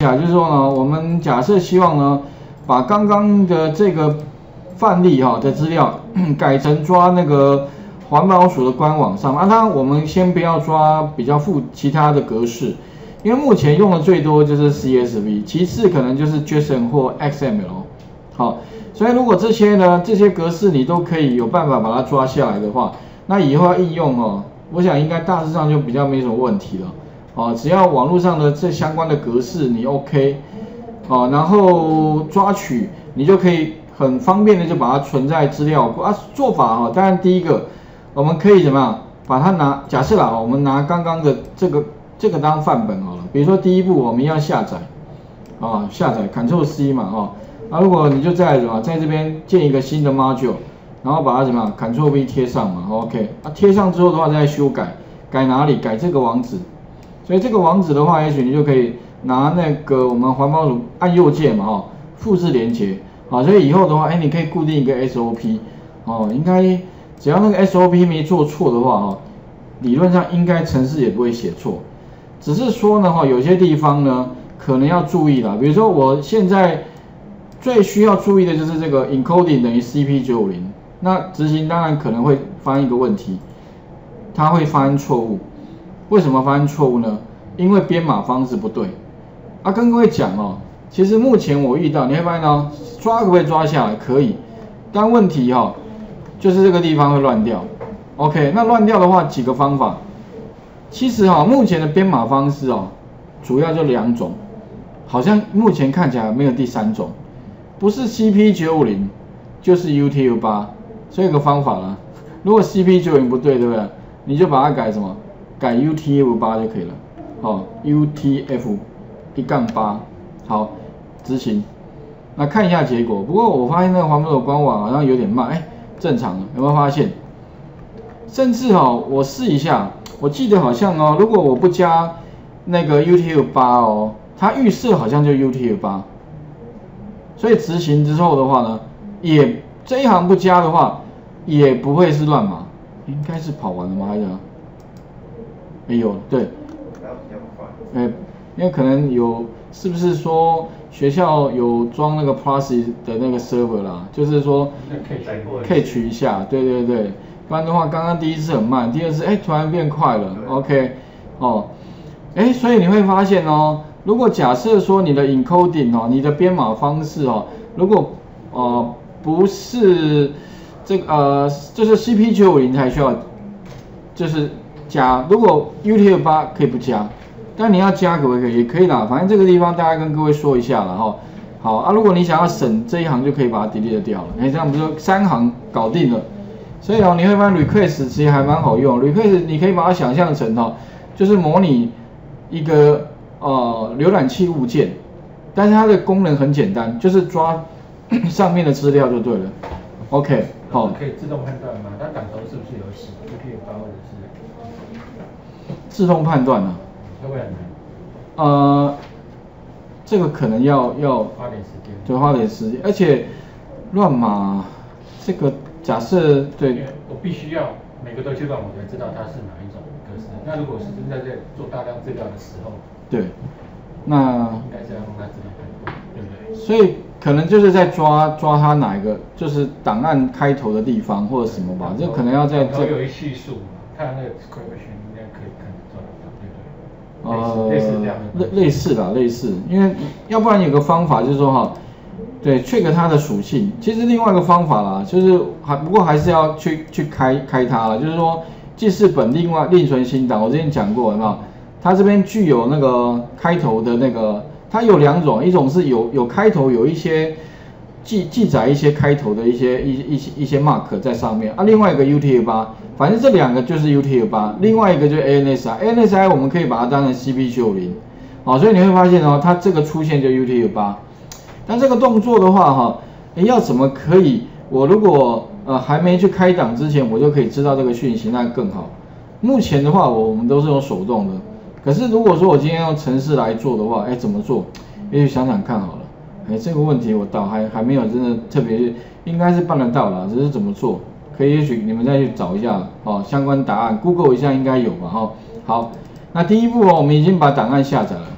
就是说呢，我们假设希望呢，把刚刚的这个范例的资料改成抓那个环保署的官网上。当然我们先不要抓比较其他的格式，因为目前用的最多就是 CSV， 其次可能就是 JSON 或 XML。好，所以如果这些格式你都可以有办法把它抓下来的话，那以后要应用我想应该大致上就比较没什么问题了。只要网络上的这相关的格式你 OK， 然后抓取你就可以很方便的就把它存在资料库做法当然第一个我们可以怎么样把它假设我们拿刚刚的这个当范本好了，比如说第一步我们要下载下载 Ctrl C 嘛如果你就在这边建一个新的 module， 然后把它怎么样 Ctrl V 贴上嘛 OK， 贴上之后的话再修改哪里？改这个网址。所以这个网址的话，也许你就可以拿那个我们环保署按右键嘛复制连结所以以后的话你可以固定一个 SOP 应该只要那个 SOP 没做错的话理论上应该程式也不会写错，只是说呢有些地方呢可能要注意啦，比如说我现在最需要注意的就是这个 encoding 等于 CP950， 那执行当然可能会发生一个问题，它会发生错误。为什么发生错误呢？因为编码方式不对跟各位讲其实目前我遇到你会发现抓可不可以抓下来？可以，但问题就是这个地方会乱掉。OK， 那乱掉的话几个方法，其实目前的编码方式主要就2种，好像目前看起来没有第3种，不是 CP950 就是 UTF-8， 所以有个方法啦，如果 CP950 不对，对不对？你就把它改什么？改 UTF-8 就可以了UTF-8， 好，执行。那看一下结果，不过我发现那个环保署官网好像有点慢，正常了，有没有发现？甚至我试一下，我记得好像如果我不加那个 UTF-8 它预设好像就 UTF-8， 所以执行之后的话呢，也这一行不加的话，也不会是乱码，应该是跑完了吗？还是？有对，因为可能有，是不是说学校有装那个 Prezi 的那个 server 啦？就是说可以取一下，对，不然的话，刚刚第一次很慢，第二次突然变快了 ，OK， 所以你会发现如果假设说你的 encoding 你的编码方式如果不是这个就是 CP950 才需要，就是加，如果 UTF-8 可以不加，但你要加可不可以？也可以啦，反正这个地方大概跟各位说一下了好如果你想要省这一行，就可以把它 delete 掉了。这样不就3行搞定了？所以你会发现 request 其实还蛮好用。request 你可以把它想象成就是模拟一个浏览器物件，但是它的功能很简单，就是抓上面的资料就对了。OK， 好。 可以自动判断吗？它打头是不是有写 UTF-8或者是？ 自动判断呢？ 会不会很难？ 这个可能要花点时间。 对，花点时间，而且乱码这个假设对。 我必须要每个都去乱，我才知道它是哪一种格式。那如果是正在做大量资料的时候， 对，那应该是要用它自动判断，对不对？ 所以可能就是在抓它哪一个，就是档案开头的地方或者什么吧，这可能要在这。 有一叙述嘛，看那个 description 应该可以看得出来，对不对？类似这样的。 类似，因为要不然有个方法就是说对 check 它的属性。其实另外一个方法啦，就是不过还是要去开它了，就是说记事本另存新档，我之前讲过，有没有？它这边具有那个开头的那个，它有2种，一种是有开头，有一些记载一些开头的一些 mark 在上面另外一个 UTF-8， 反正这2个就是 UTF-8， 另外一个就是 ANSI 我们可以把它当成 CP950， 所以你会发现它这个出现就 UTF-8， 但这个动作的话要怎么可以？我如果还没去开档之前，我就可以知道这个讯息，那更好。目前的话，我们都是用手动的。可是如果说我今天用程式来做的话，怎么做？也许想想看好了。这个问题我倒还没有真的特别，应该是办得到啦，只是怎么做，可以也许你们再去找一下相关答案 ，Google 一下应该有吧好，那第一步我们已经把档案下载了。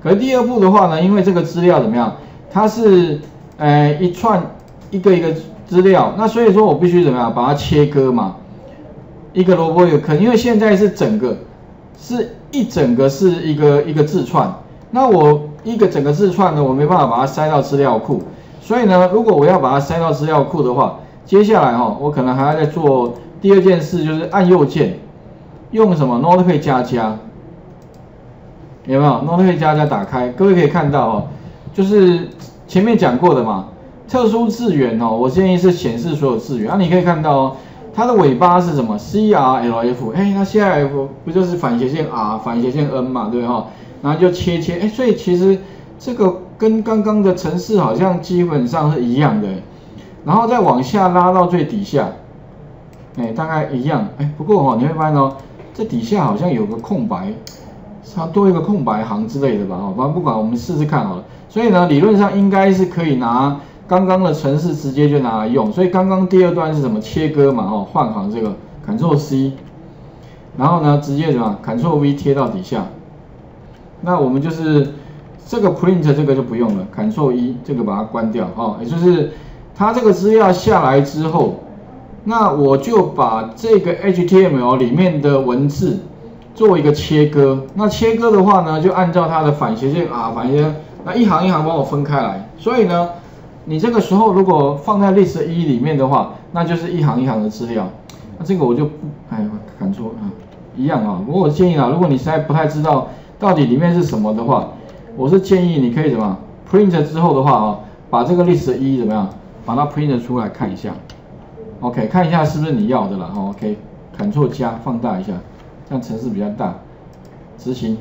可是第二步的话呢，因为这个资料怎么样，它是一串一个资料，那所以说我必须怎么样把它切割嘛，一个萝卜一个坑，因为现在是整个是一个字串，那我一个整个字串呢，我没办法把它塞到资料库，所以呢，如果我要把它塞到资料库的话，接下来我可能还要再做第二件事，就是按右键，用什么 Notepad 加加，有没有 Notepad 加加打开？各位可以看到就是前面讲过的嘛，特殊字元我建议是显示所有字元，你可以看到它的尾巴是什么 CRLF， 那 CRLF 不就是反斜线 R 反斜线 N 嘛，对不对然后就切，所以其实这个跟刚刚的程式好像基本上是一样的，然后再往下拉到最底下，大概一样，不过你会发现这底下好像有个空白，它多一个空白行之类的吧，反正不管，我们试试看好了。所以呢，理论上应该是可以拿刚刚的程式直接就拿来用，所以刚刚第二段是什么切割嘛，换行这个 Ctrl C， 然后呢直接什么 Ctrl V 贴到底下。那我们就是这个 print 这个就不用了 ，Ctrl E 这个把它关掉也就是它这个资料下来之后，那我就把这个 HTML 里面的文字做一个切割。那切割的话呢，就按照它的反斜线反斜线，那一行一行帮我分开来。所以呢，你这个时候如果放在 list 1里面的话，那就是一行一行的资料。那这个我就Ctrl一样不过我建议如果你实在不太知道到底里面是什么的话，我是建议你可以怎么 print 之后的话把这个 list 1怎么样，把它 print 出来看一下。OK， 看一下是不是你要的啦。OK，Ctrl 加放大一下，这样程式比较大。执行，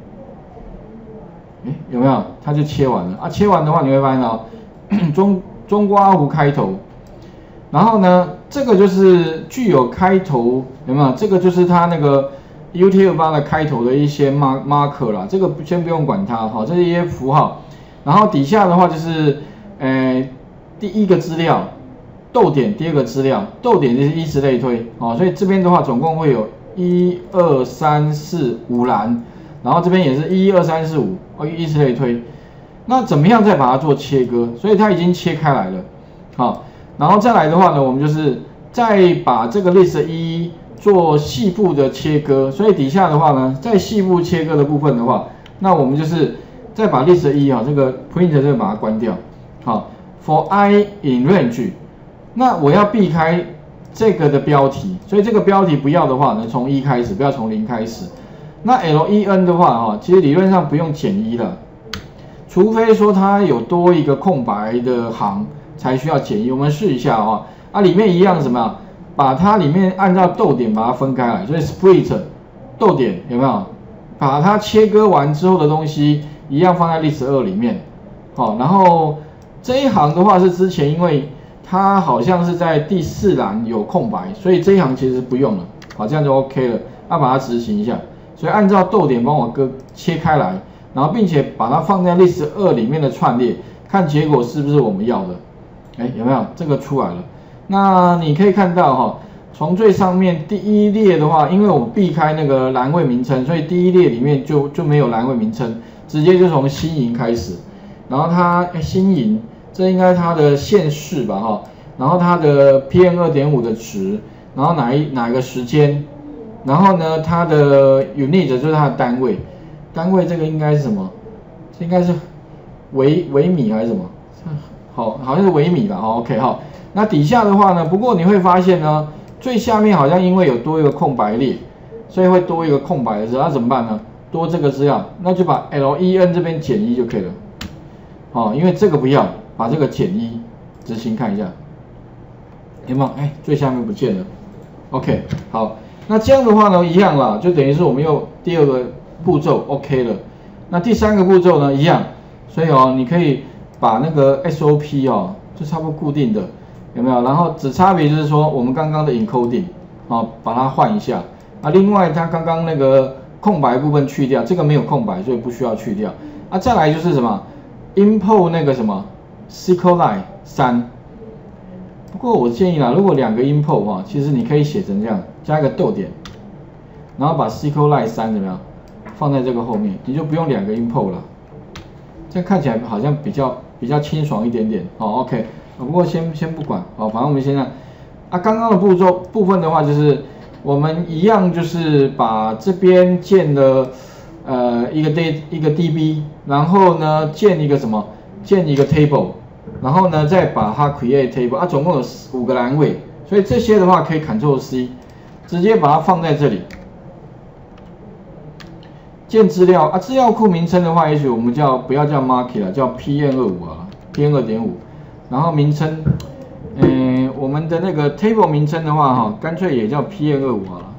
有没有？它就切完了切完的话，你会发现中括弧开头，然后呢，这个就是具有开头，有没有？这个就是它那个 UTF-8的开头的一些 marker 啦，这个先不用管它这是一些符号。然后底下的话就是第一个资料。逗点第二个资料，逗点就是依次类推所以这边的话总共会有1、2、3、4、5栏，然后这边也是1、2、3、4、5依次类推。那怎么样再把它做切割？所以它已经切开来了，然后再来的话呢，我们就是再把这个 list 1做细部的切割，所以底下的话呢，在细部切割的部分的话，那我们就是再把 list 1这个 print 这个把它关掉，for I in range。那我要避开这个的标题，所以这个标题不要的话呢，从1开始，不要从0开始。那 len 的话其实理论上不用减1了，除非说它有多一个空白的行才需要减1。我们试一下里面一样什么？把它里面按照逗点把它分开来，所以 split 逗点有没有？把它切割完之后的东西一样放在 list 2里面，然后这一行的话是之前因为它好像是在第4栏有空白，所以这一行其实不用了，这样就 OK 了。把它执行一下，所以按照逗点帮我切开来，然后并且把它放在 list 2里面的串列，看结果是不是我们要的。有没有？这个出来了。那你可以看到从最上面第1列的话，因为我避开那个栏位名称，所以第1列里面就没有栏位名称，直接就从新营开始，然后它新营。这应该它的县市吧然后它的 PM 2.5 的值，然后哪一个时间，然后呢它的 unit 就是它的单位这个应该是什么？这应该是微米还是什么？好像是微米吧OK 那底下的话呢，不过你会发现呢，最下面好像因为有多一个空白列，所以会多一个空白的资料，那怎么办呢？多这个资料，那就把 len 这边减1就可以了因为这个不要。把这个减1执行看一下，有没有？最下面不见了。OK， 好，那这样的话呢，一样啦，就等于是我们用第2个步骤 OK 了。那第3个步骤呢，一样，所以你可以把那个 SOP 就差不多固定的，有没有？然后只差别就是说我们刚刚的 encoding 把它换一下。另外它刚刚那个空白部分去掉，这个没有空白，所以不需要去掉。再来就是什么 import 那个什么。SQLite 3，不过我建议如果2个 import 其实你可以写成这样，加一个逗点，然后把 SQLite 3怎么样放在这个后面，你就不用2个 import 了。 这样看起来好像比较清爽一点点。哦 ，OK， 不过先不管，哦，反正我们现在刚刚的部分的话，就是我们一样就是把这边建了一个 DB， 然后呢建一个什么？建一个 table， 然后呢再把它 create table， 总共有5个栏位，所以这些的话可以 Ctrl C， 直接把它放在这里。建资料资料库名称的话，也许我们不要叫 market 了，叫 PM25 啊 ，PM2.5， 然后名称，我们的那个 table 名称的话干脆也叫 PM25 好了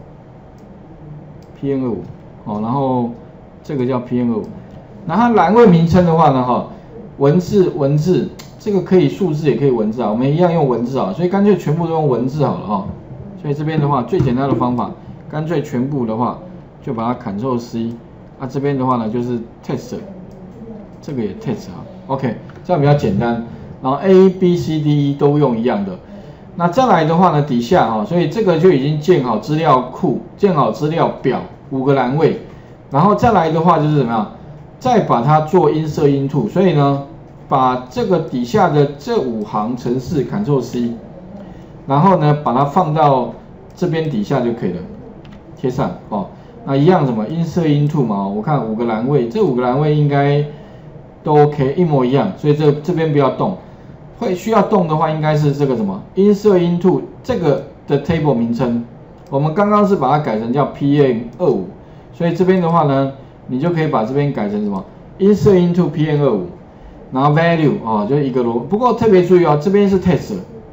，PM25， 然后这个叫 PM25， 然后栏位名称的话呢文字，这个可以数字也可以文字啊，我们一样用文字啊，所以干脆全部都用文字好了所以这边的话最简单的方法，干脆全部的话就把它 Ctrl C， 这边的话呢就是 text， 这个也 text OK， 这样比较简单。然后 A、B、C、D、E 都用一样的。那再来的话呢，底下所以这个就已经建好资料库，建好资料表5个栏位，然后再来的话就是怎么样？再把它做insert into， 所以呢，把这个底下的这5行程式 Ctrl C， 然后呢把它放到这边底下就可以了，贴上那一样什么 insert into 嘛，我看5个栏位，这5个栏位应该都 OK， 一模一样，所以这边不要动。需要动的话，应该是这个什么 insert into 这个的 table 名称，我们刚刚是把它改成叫 PM25， 所以这边的话呢。你就可以把这边改成什么 insert into PM25， 然后 value 就是一个罗，不过特别注意这边是 text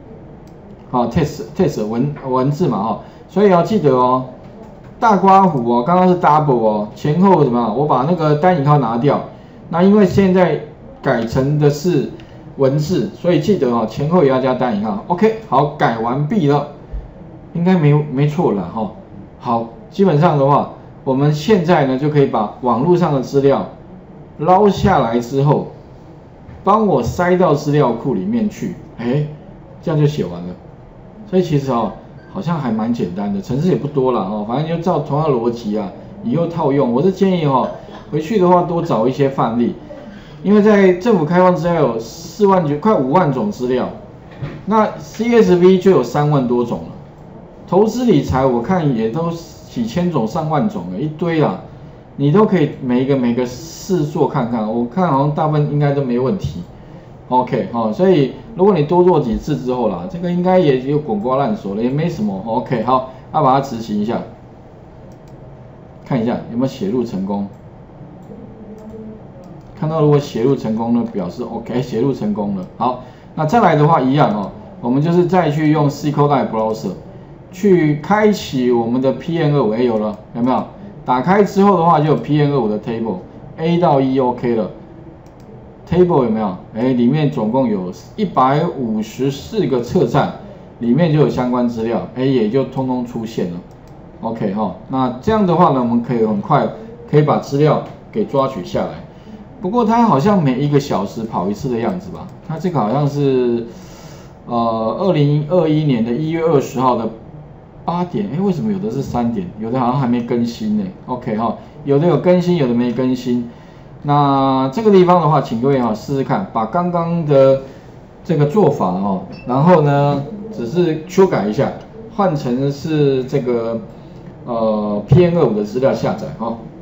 text 文字嘛所以要记得大括弧刚刚是 double 前后怎么样？我把那个单引号拿掉，那因为现在改成的是文字，所以记得前后也要加单引号。OK， 好，改完毕了，应该没错了好，基本上的话。我们现在呢就可以把网络上的资料捞下来之后，帮我塞到资料库里面去，这样就写完了。所以其实好像还蛮简单的，程式也不多了反正就照同样的逻辑以后套用。我是建议回去的话多找一些范例，因为在政府开放资料有4万9快5万种资料，那 CSV 就有3万多种了，投资理财我看也都。几千种上万种一堆你都可以每个试做看看，我看好像大部分应该都没问题。OK 所以如果你多做几次之后这个应该也就滚瓜烂熟了，也没什么。OK 好，把它执行一下，看一下有没有写入成功。看到如果写入成功呢，表示 OK 写入成功了。好，那再来的话一样我们就是再去用 SQLite Browser。去开启我们的 PM25 有了，有没有？打开之后的话就有 PM25 的 table A 到 E OK 了 ，table 有没有？里面总共有154个册站，里面就有相关资料，也就通通出现了。OK 那这样的话呢，我们可以很快可以把资料给抓取下来。不过它好像每1个小时跑一次的样子吧？它这个好像是2021年的1月20号的。8点，为什么有的是3点，有的好像还没更新呢 ？OK 有的有更新，有的没更新。那这个地方的话，请各位试试看，把刚刚的这个做法然后呢，只是修改一下，换成是这个PM25的资料下载